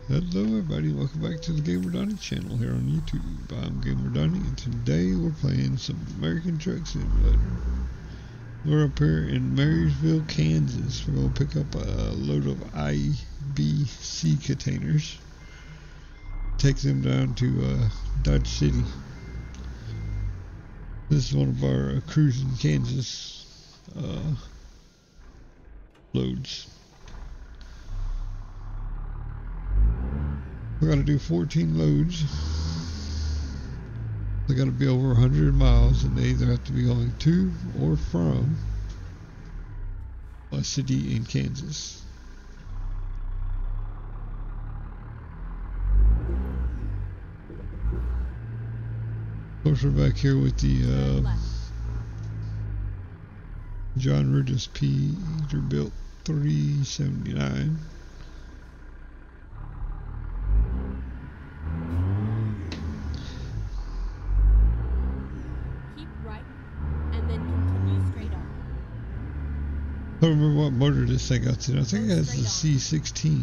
Hello everybody, welcome back to the Gamer Donnie channel here on YouTube. I'm Gamer Donnie and today we're playing some American Truck Simulator. We're up here in Marysville, Kansas. We're going to pick up a load of IBC containers. Take them down to Dodge City. This is one of our cruising Kansas loads. We're going to do 14 loads. They got to be over 100 miles, and they either have to be going to or from a city in Kansas. Of course, we're back here with the John Regis Peterbilt 379. I don't remember what motor this thing got to. I think it has the C16.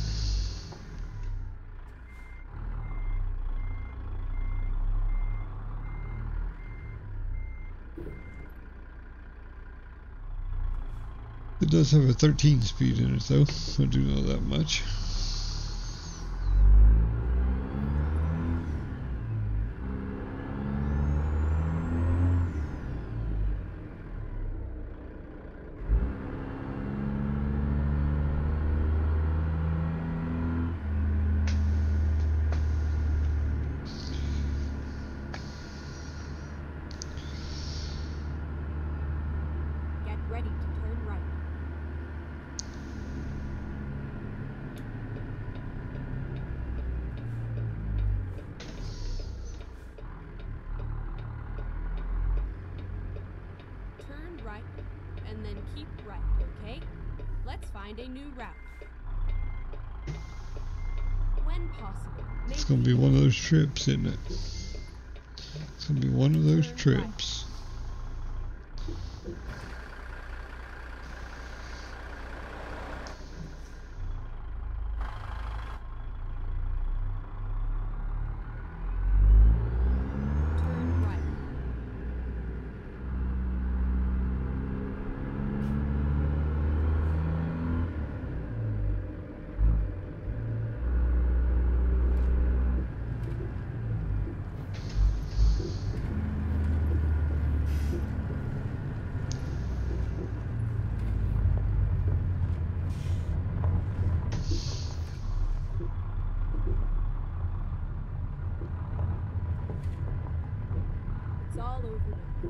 It does have a 13 speed in it though. I do know that much. And then keep right, okay? Let's find a new route. When possible. It's gonna be one of those trips, isn't it? It's gonna be one of those trips. It's all over now.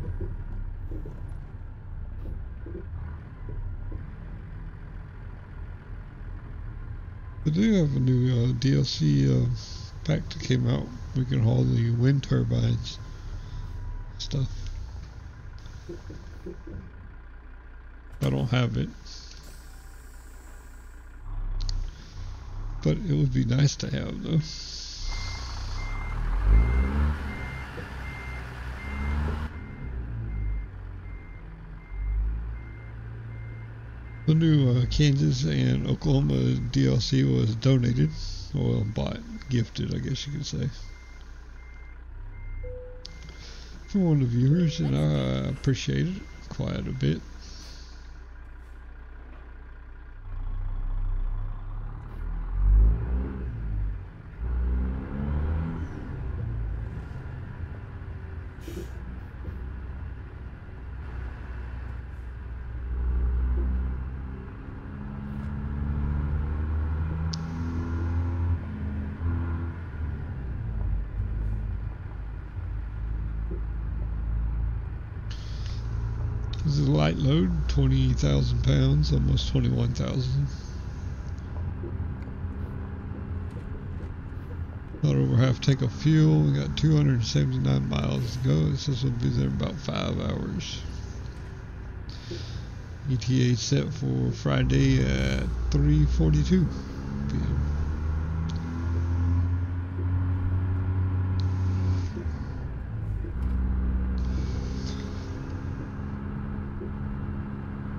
They do have a new DLC pack that came out. We can haul the wind turbines stuff. I don't have it, but it would be nice to have though. The new Kansas and Oklahoma DLC was donated, or bought, gifted, I guess you could say, from one of the viewers, and I appreciate it quite a bit. This is a light load, 20,000 pounds, almost 21,000. Not over half tank of fuel. We got 279 miles to go. It says we'll be there in about 5 hours. ETA set for Friday at 3:42 p.m.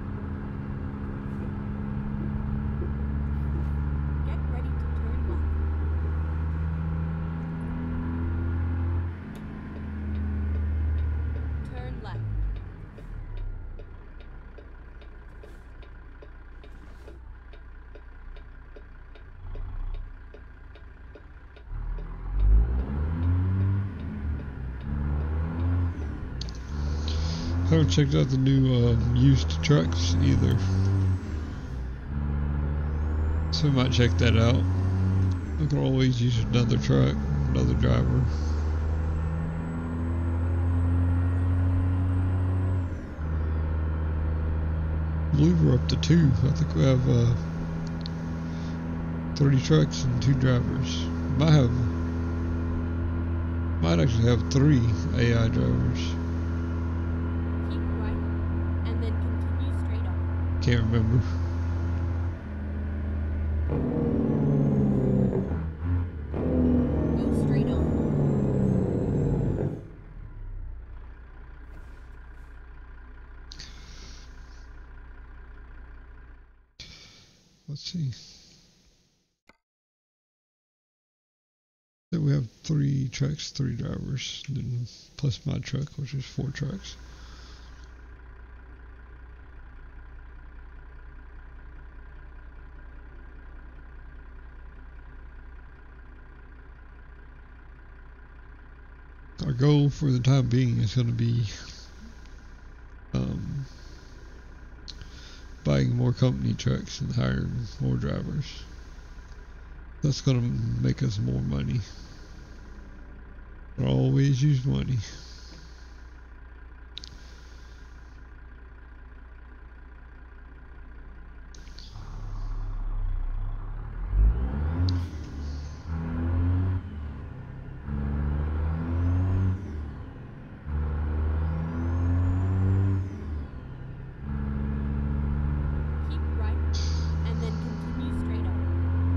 Get ready to turn left. haven't checked out the new used trucks either, so we might check that out. I can always use another truck, another driver. I believe we're up to 2. I think we have 30 trucks and 2 drivers. Might actually have 3 AI drivers. Keep right, and then continue straight on. Can't remember. Go straight on. Let's see. Then we have 3 trucks, 3 drivers, then plus my truck, which is 4 trucks. Our goal for the time being is going to be buying more company trucks and hiring more drivers. That's going to make us more money. I always use money. Keep right, and then continue straight on.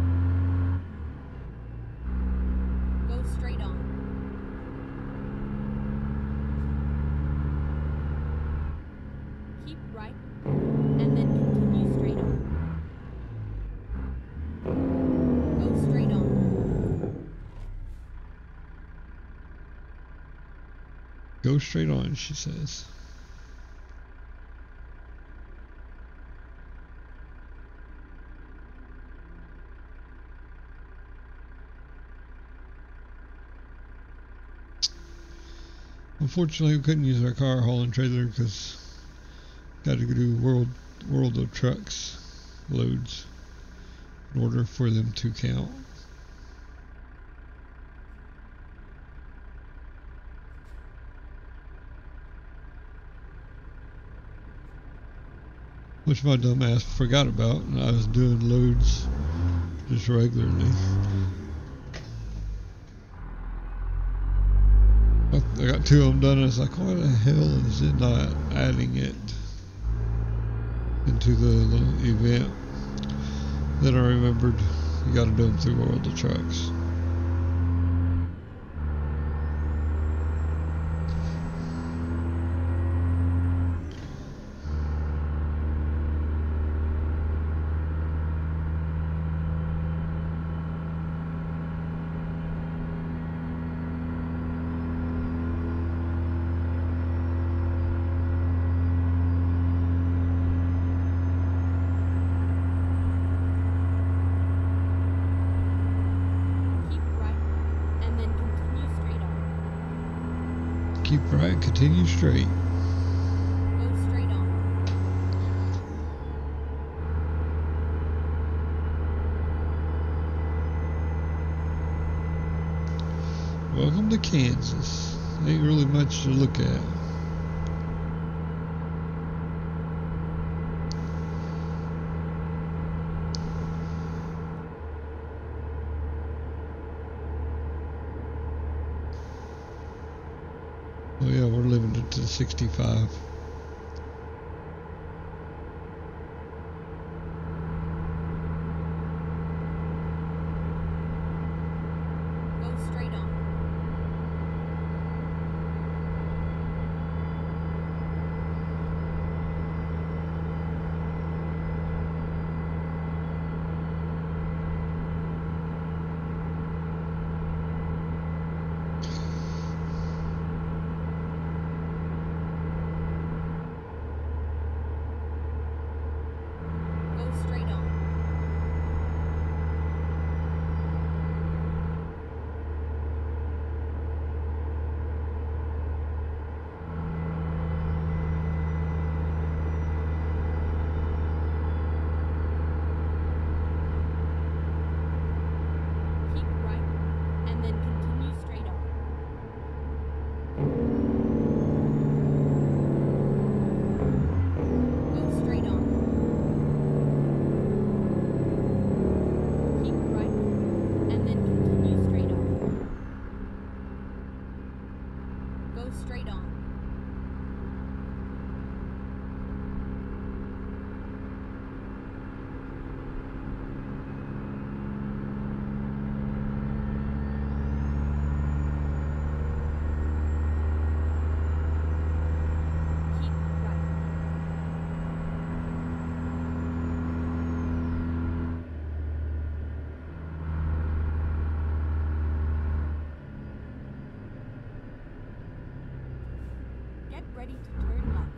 Go straight on. Keep right, and then continue straight on. Go straight on. Go straight on, she says. Unfortunately, we couldn't use our car hauling trailer because got to do world of trucks loads in order for them to count. Which my dumb ass forgot about, and I was doing loads just regularly. I got 2 of them done, and I was like, why the hell is it not adding it into the little event? Then I remembered you got to do them through World of Trucks. Keep right, continue straight. Go straight on. Welcome to Kansas. Ain't really much to look at. Oh yeah, we're limited to 65. Go straight on. and then continue straight on. Go straight on. Keep right, and then continue straight on. Go straight on. Keep right. Get ready to turn left.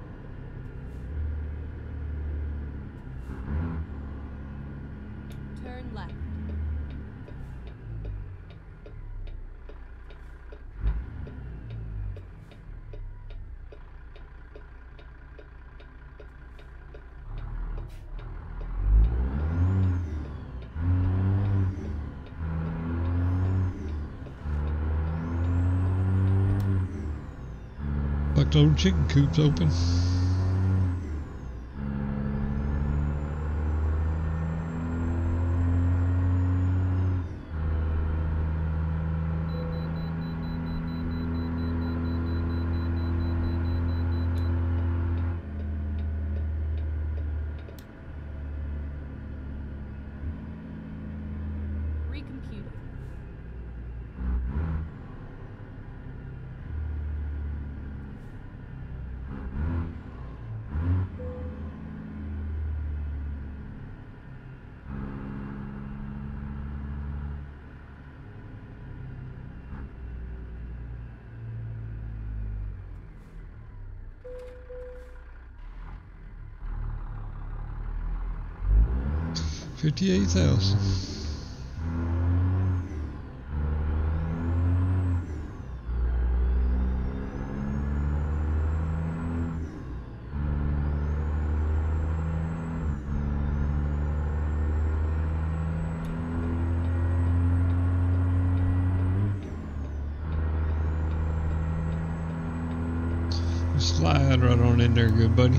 Turn left. Like the old chicken coop's open. Recomputing. $58,000. Slide right on in there, good buddy.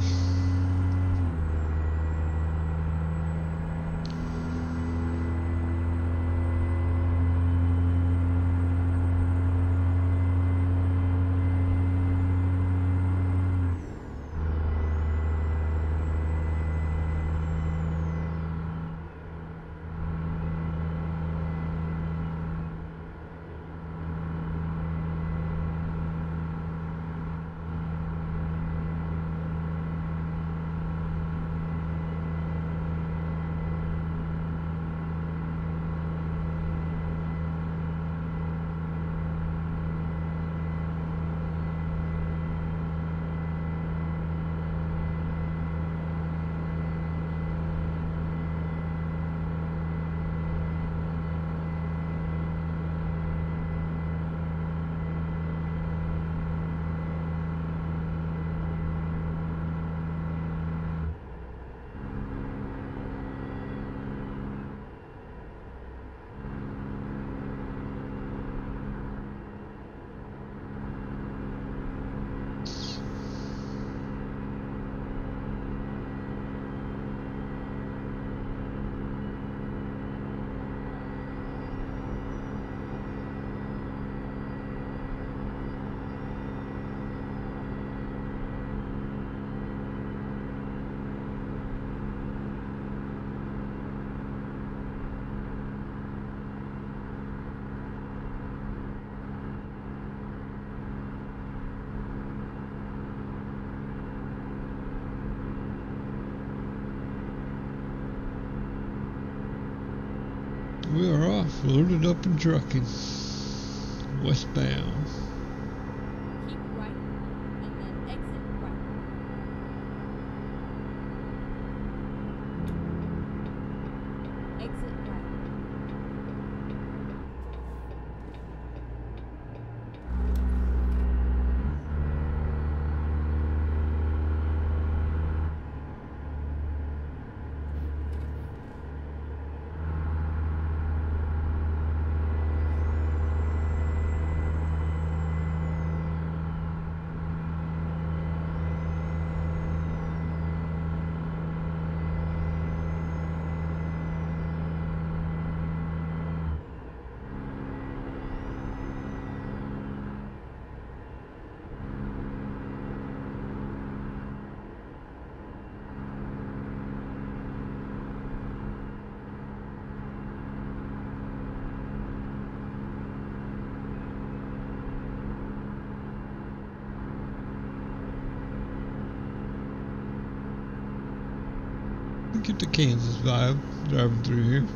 We are off, loaded up and trucking. Westbound. Keep right, and then exit right. Exit right. get the Kansas vibe driving through here.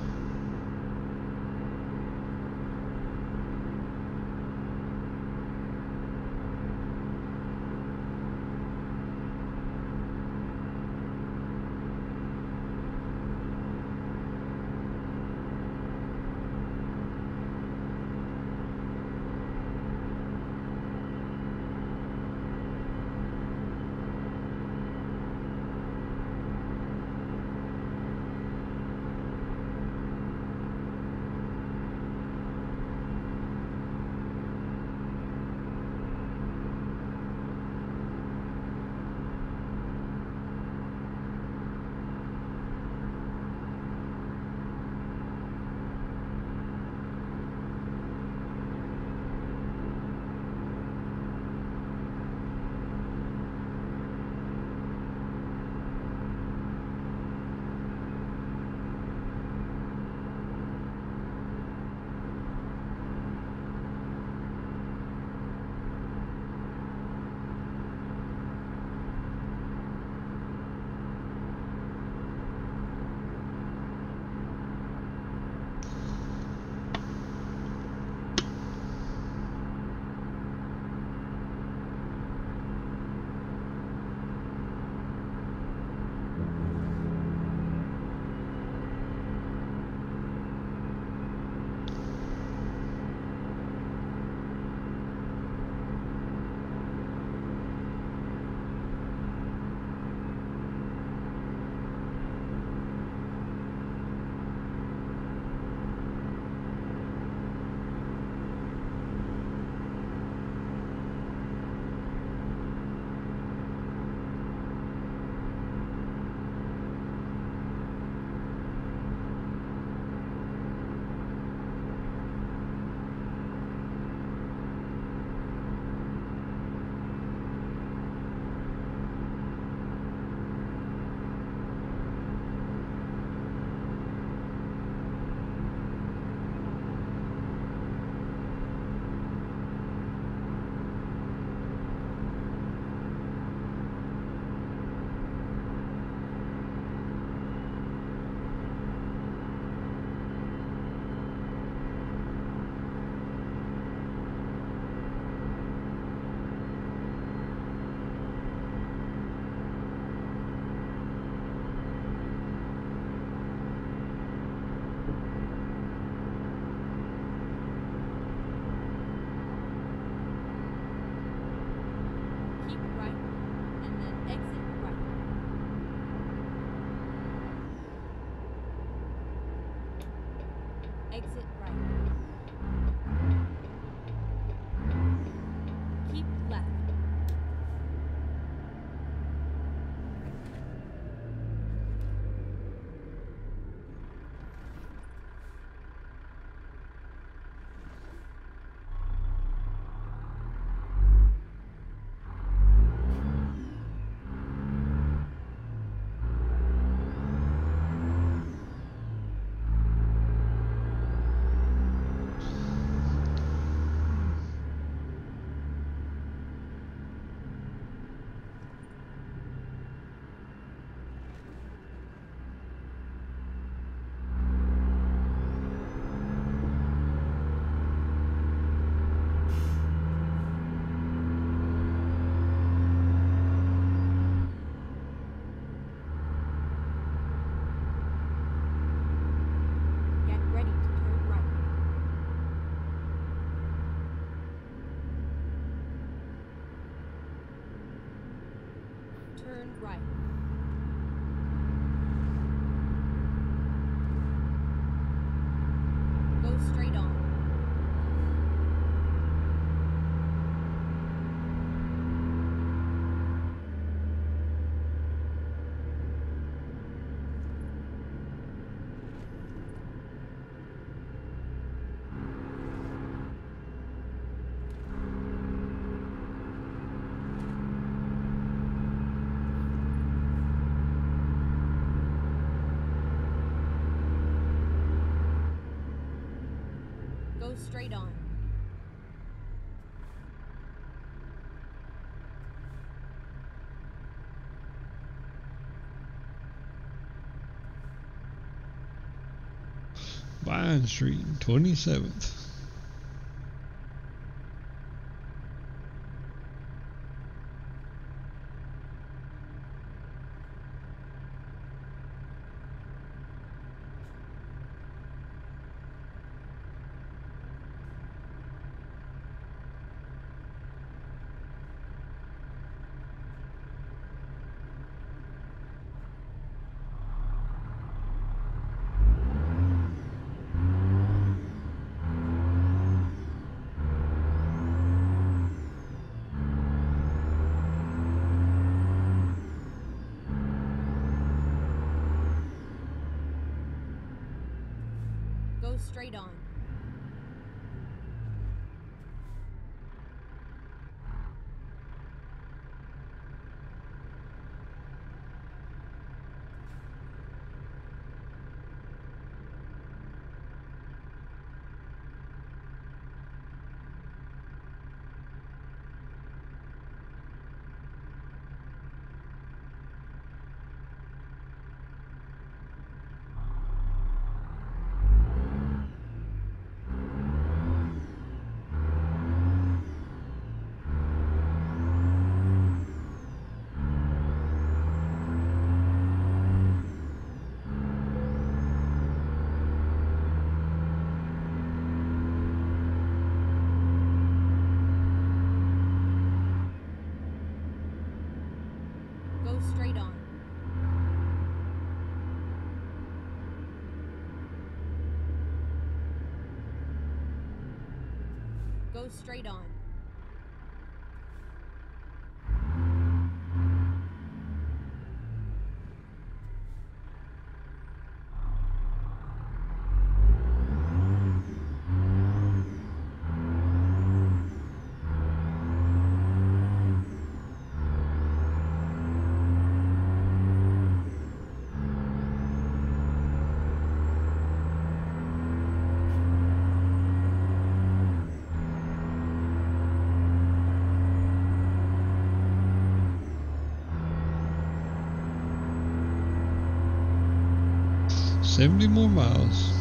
Turn right. Go straight on. Go straight on. Vine Street, 27th. Go straight on. Go straight on. Go straight on. $70 more miles.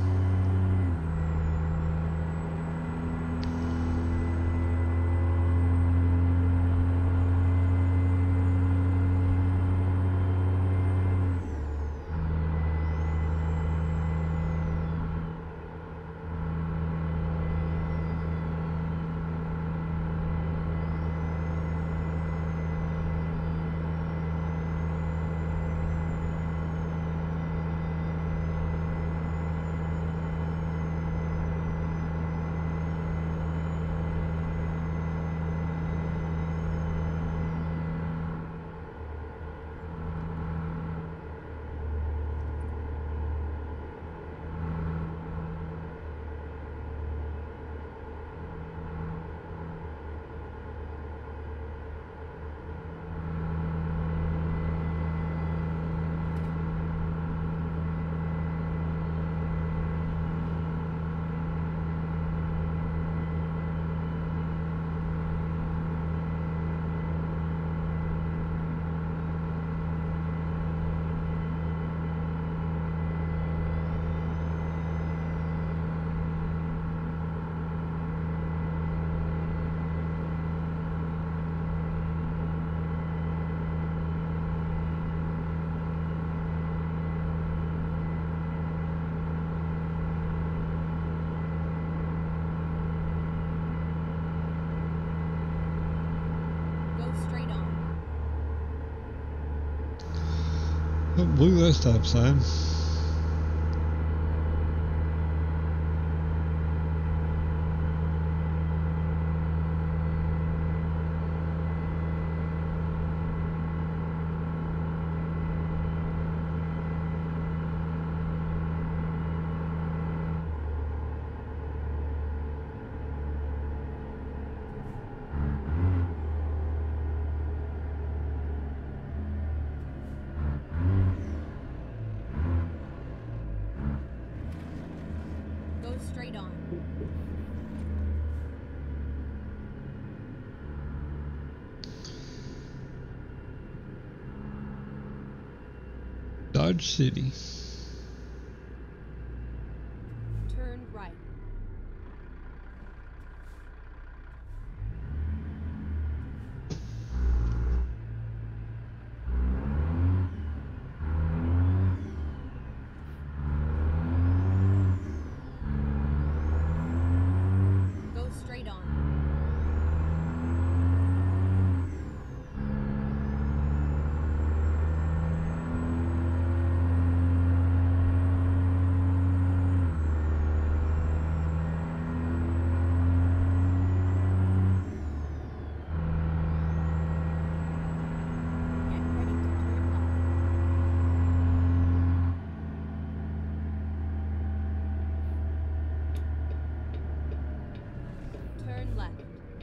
Oh, blew that stop sign. Go straight on. Dodge City. right. Go straight on. Get ready to turn left. Turn left.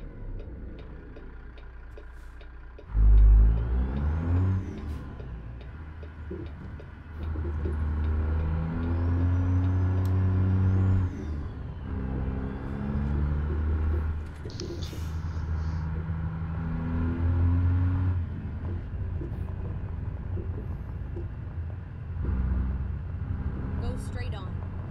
Go straight on.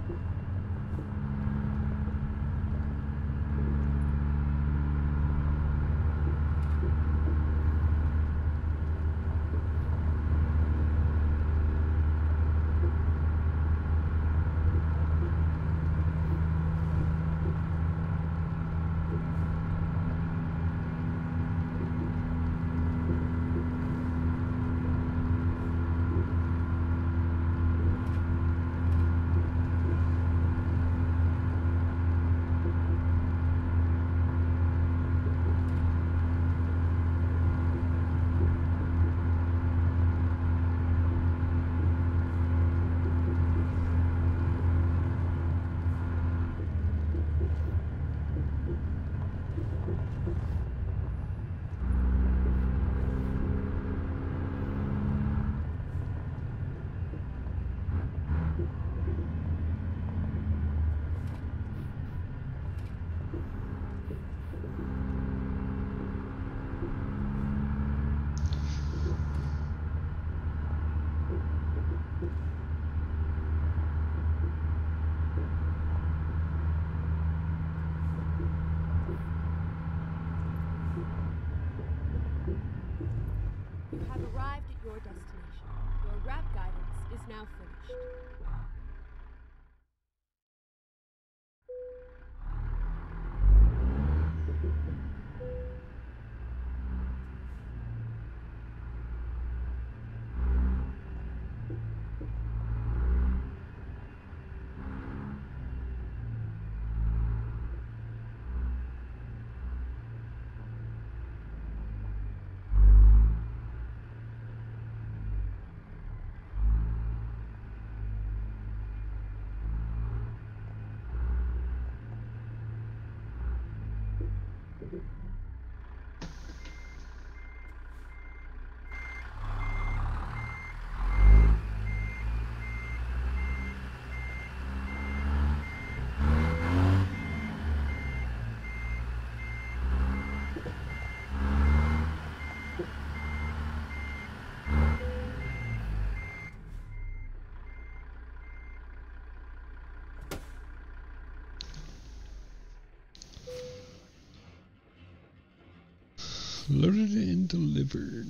You have arrived at your destination. Your route guidance is now finished. Loaded and delivered.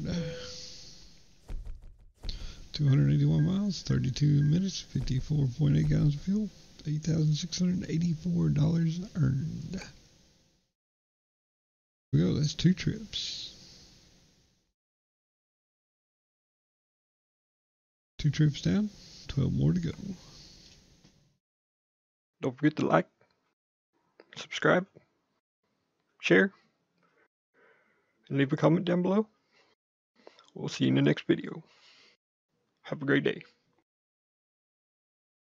281 miles, 32 minutes, 54.8 gallons of fuel, $8,684 earned. Here we go, that's 2 trips. 2 trips down, 12 more to go. Don't forget to like, subscribe, share, and leave a comment down below. We'll see you in the next video. Have a great day.